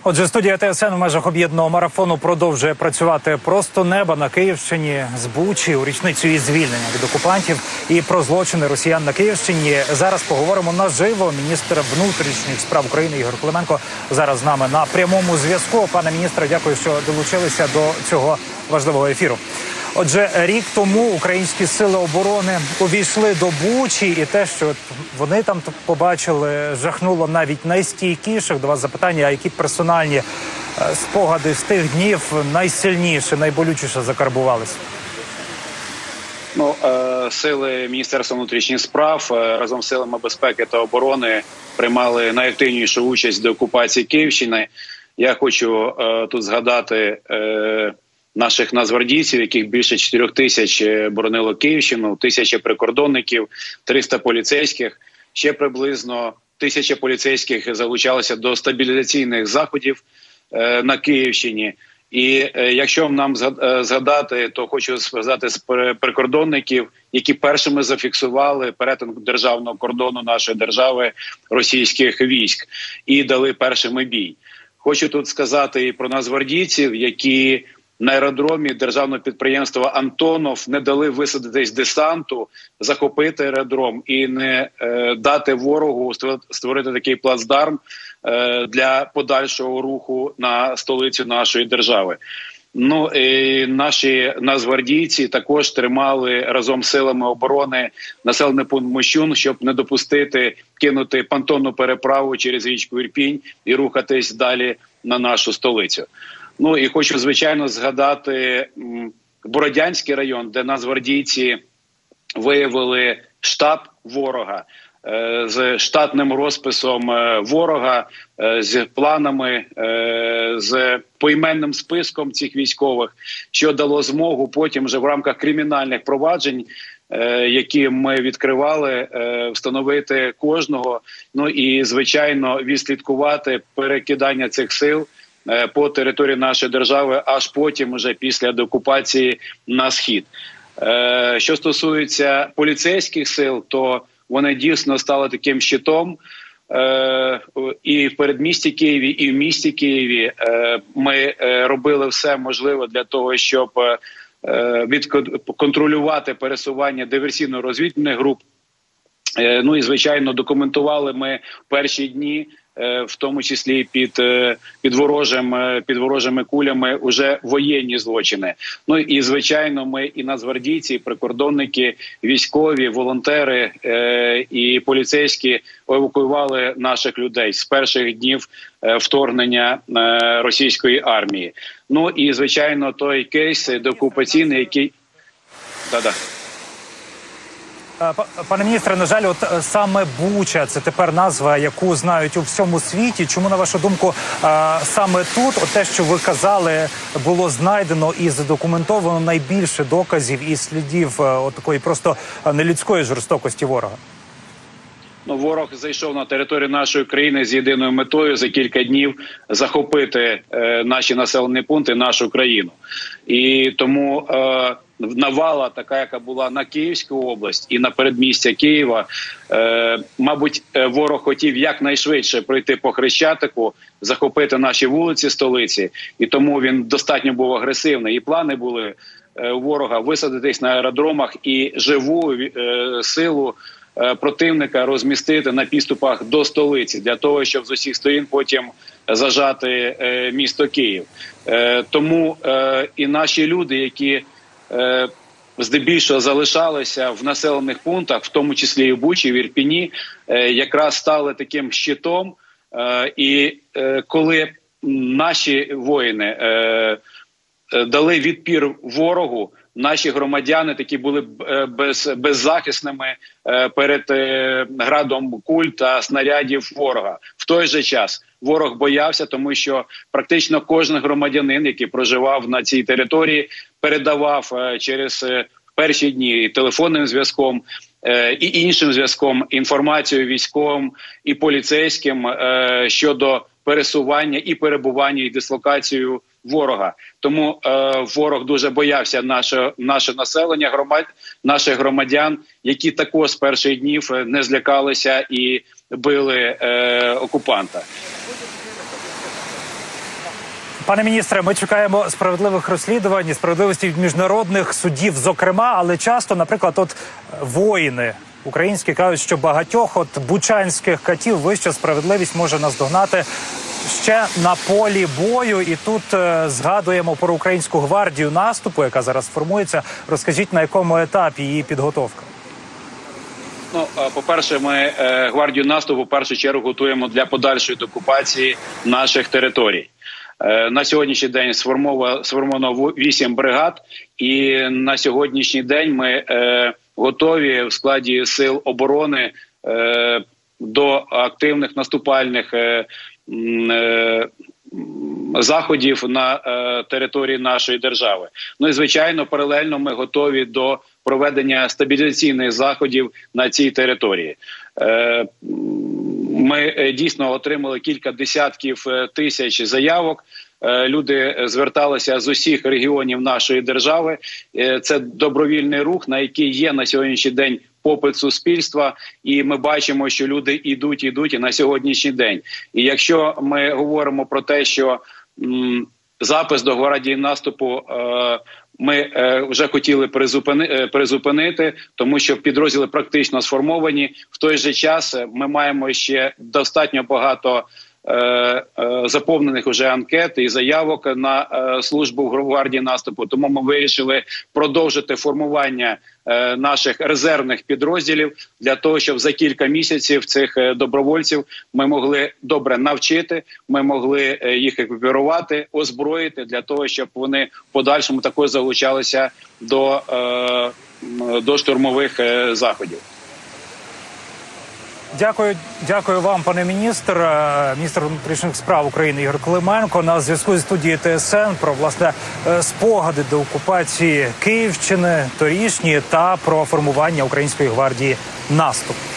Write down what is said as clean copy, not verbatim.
Отже, студія ТСН в межах об'єднаного марафону продовжує працювати просто неба на Київщині з Бучі у річницю її звільнення від окупантів і про злочини росіян на Київщині. Зараз поговоримо наживо. Міністр внутрішніх справ України Ігор Клименко зараз з нами на прямому зв'язку. Пане міністре, дякую, що долучилися до цього важливого ефіру. Отже, рік тому українські сили оборони увійшли до Бучі, і те, що вони там побачили, жахнуло навіть найстійкіших. До вас запитання, а які персональні спогади з тих днів найсильніше, найболючіше закарбувалися? Сили Міністерства внутрішніх справ разом з силами безпеки та оборони приймали найактивнішу участь до окупації Київщини. Я хочу тут згадати наших нацгвардійців, яких більше 4 тисяч боронило Київщину, 1000 прикордонників, 300 поліцейських, ще приблизно 1000 поліцейських залучалися до стабілізаційних заходів на Київщині. І якщо нам згадати, то хочу сказати з прикордонників, які першими зафіксували перетин державного кордону нашої держави російських військ і дали першими бій. Хочу тут сказати і про нацгвардійців, які на аеродромі державного підприємства «Антонов» не дали висадитись десанту, захопити аеродром і не дати ворогу створити такий плацдарм для подальшого руху на столицю нашої держави. І наші нацгвардійці також тримали разом з силами оборони населений пункт Мощун, щоб не допустити кинути понтонну переправу через річку Ірпінь і рухатись далі на нашу столицю. І хочу, звичайно, згадати Бородянський район, де нацгвардійці виявили штаб ворога з штатним розписом ворога, з планами, з поіменним списком цих військових, що дало змогу потім вже в рамках кримінальних проваджень, які ми відкривали, встановити кожного, і, звичайно, відслідкувати перекидання цих сил по території нашої держави, аж потім, уже після деокупації, на схід. Що стосується поліцейських сил, то вони дійсно стали таким щитом. І в передмісті Києві, і в місті Києві ми робили все можливе для того, щоб контролювати пересування диверсійно-розвідувальних груп. І, звичайно, документували ми в перші дні, в тому числі під ворожими кулями, уже воєнні злочини. І, звичайно, ми і нацгвардійці, і прикордонники, військові, волонтери і поліцейські евакуювали наших людей з перших днів вторгнення російської армії. І, звичайно, той кейс деокупаційний, який... Пане міністре, на жаль, саме Буча – це тепер назва, яку знають у всьому світі. Чому, на вашу думку, саме тут, те, що ви казали, було знайдено і задокументовано найбільше доказів і слідів такої просто нелюдської жорстокості ворога? Ворог зайшов на територію нашої країни з єдиною метою за кілька днів захопити наші населені пункти, нашу країну. І тому навала, така, яка була на Київську область і на передмістя Києва, мабуть, ворог хотів якнайшвидше пройти по Хрещатику, захопити наші вулиці столиці, і тому він достатньо був агресивний. І плани були у ворога висадитись на аеродромах і живу силу противника розмістити на підступах до столиці, для того, щоб з усіх сторін потім зажати місто Київ. Тому і наші люди, які здебільшого залишалися в населених пунктах, в тому числі і в Бучі, в Ірпіні, якраз стали таким щитом. І коли наші воїни дали відпір ворогу, наші громадяни такі були беззахисними перед градом куль та снарядів ворога. В той же час ворог боявся, тому що практично кожен громадянин, який проживав на цій території, передавав через перші дні телефонним зв'язком і іншим зв'язком інформацію військовим і поліцейським щодо пересування і перебування і дислокацію ворога. Тому ворог дуже боявся наше населення, наших громадян, які також з перших днів не злякалися і били окупанта. Пане міністре, ми чекаємо справедливих розслідувань, і справедливості від міжнародних судів, зокрема, але часто, наприклад, воїни українські кажуть, що багатьох бучанських катів вища справедливість може наздогнати ще на полі бою. І тут згадуємо про Українську гвардію наступу, яка зараз формується. Розкажіть, на якому етапі її підготовка? Ну, по-перше, ми гвардію наступу в першу чергу готуємо для подальшої деокупації наших територій. На сьогоднішній день сформовано 8 бригад, і на сьогоднішній день ми готові в складі сил оборони до активних наступальних заходів на території нашої держави. Ну і, звичайно, паралельно ми готові до проведення стабілізаційних заходів на цій території. Ми дійсно отримали кілька десятків тисяч заявок. Люди зверталися з усіх регіонів нашої держави. Це добровільний рух, на який є на сьогоднішній день попит суспільства. І ми бачимо, що люди йдуть і на сьогоднішній день. І якщо ми говоримо про те, що запис до гвардії наступу ми вже хотіли призупинити, тому що підрозділи практично сформовані. В той же час ми маємо ще достатньо багато заповнених уже анкет і заявок на службу в гвардії наступу. Тому ми вирішили продовжити формування наших резервних підрозділів для того, щоб за кілька місяців цих добровольців ми могли добре навчити, ми могли їх екіпірувати, озброїти для того, щоб вони в подальшому також залучалися до штурмових заходів. Дякую вам, пане міністр. Міністр внутрішніх справ України Ігор Клименко на зв'язку зі студією ТСН про, власне, спогади до окупації Київщини торішні та про формування Української гвардії наступ.